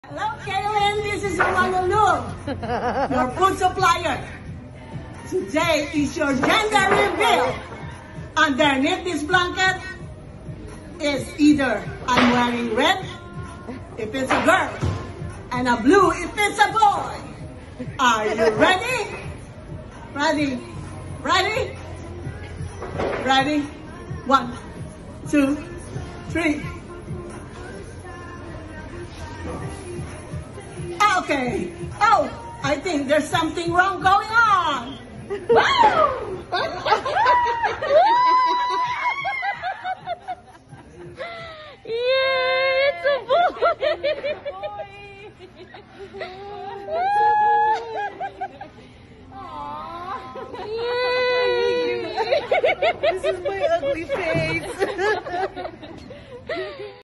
Hello, Kaylin. This is Lulu, your food supplier. Today is your gender reveal. Underneath this blanket is either I'm wearing red if it's a girl and a blue if it's a boy. Are you ready? Ready? Ready? Ready? 1, 2, 3. Okay. Oh, I think there's something wrong going on. Woo!